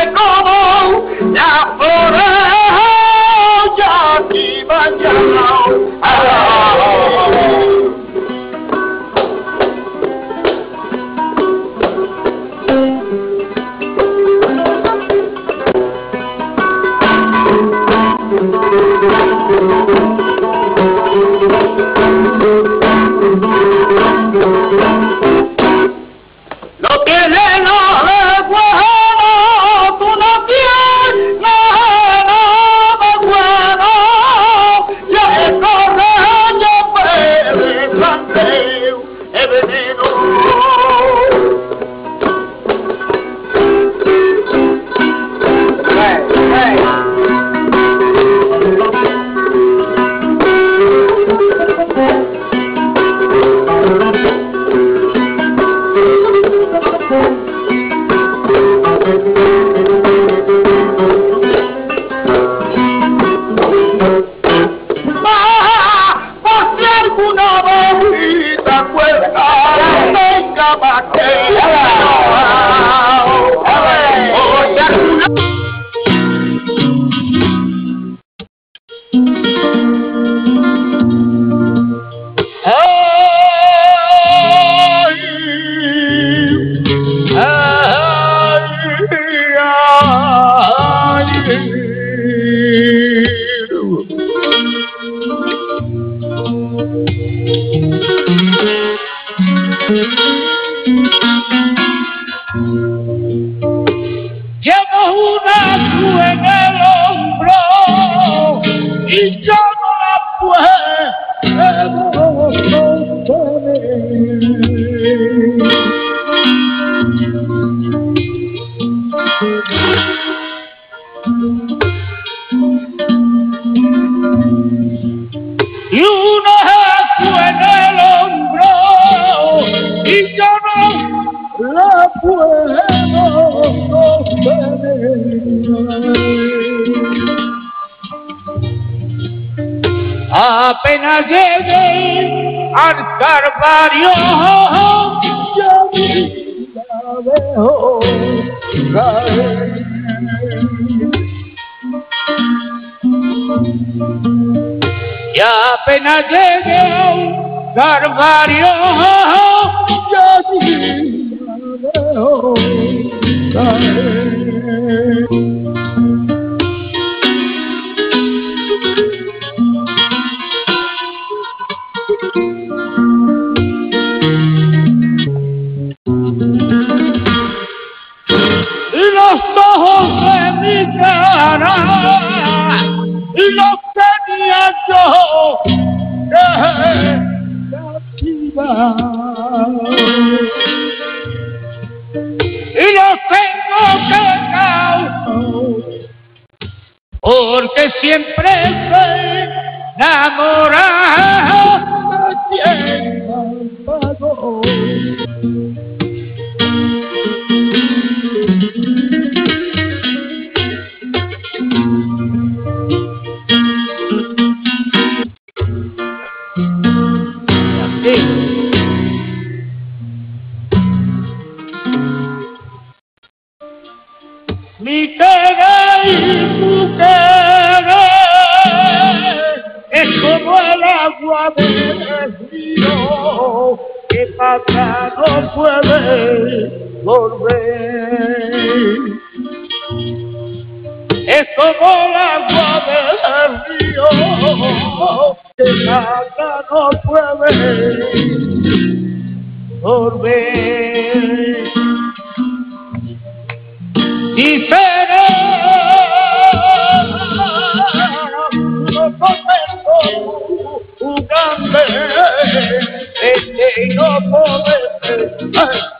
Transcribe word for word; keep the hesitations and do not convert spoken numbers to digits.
como ya por ya aquí mañana. No tiene nada de bueno, tú no tienes nada de bueno, ya es correño, pero es planteo, es veneno. Hey, hey. Llevo una cruz en el hombro y yo no la puedo sostener. Y una cruz en el hombro y yo no la puedo apenas llegué al Calvario, ya la dejo caer. Y apenas llegué al Calvario, ya la dejo caer. Los ojos de mi cara y los tenía yo desactivados y los tengo que causar porque siempre estoy enamorado de quien pagó. Mi querer y tu querer es como el agua del río que para acá no puede volver. Es como el agua del río que para acá no puede volver. Y será no conozco un grande, este no puede ser.